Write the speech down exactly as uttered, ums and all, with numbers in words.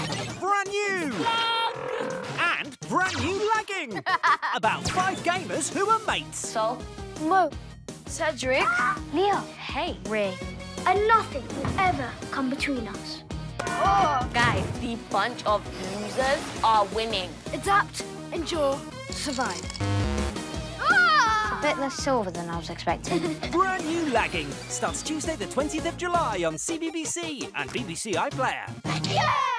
brand new! And brand new lagging! About five gamers who are mates. So, Mo, Cedric, Leah, hey, Ray. And nothing will ever come between us. Oh. Guys, the bunch of losers are winning. Adapt, endure, survive. Ah! A bit less silver than I was expecting. Brand new lagging starts Tuesday the twentieth of July on C B B C and B B C iPlayer. Yeah!